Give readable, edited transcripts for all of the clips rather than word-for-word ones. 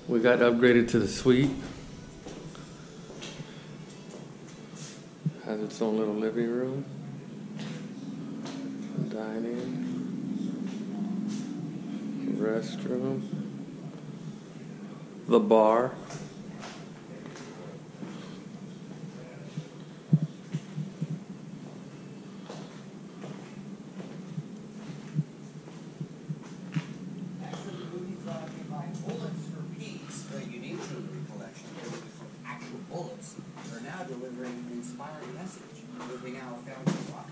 We got upgraded to the suite. Has its own little living room, dining, restroom, the bar. Are now delivering an inspiring message, moving our founding rock.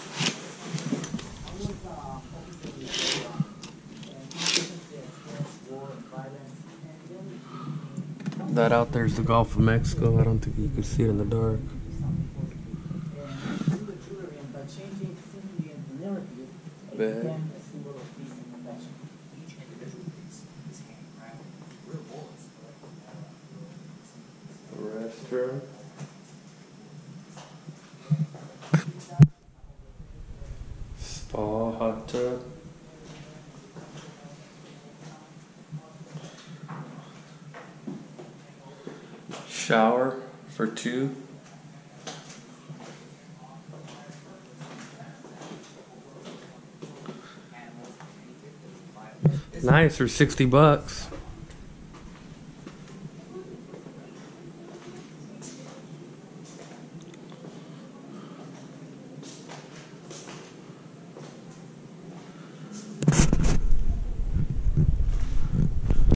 That out there is the Gulf of Mexico. I don't think you can see it in the dark. Bed. Restroom. Spa, hot tub. Shower for two. Nice for $60.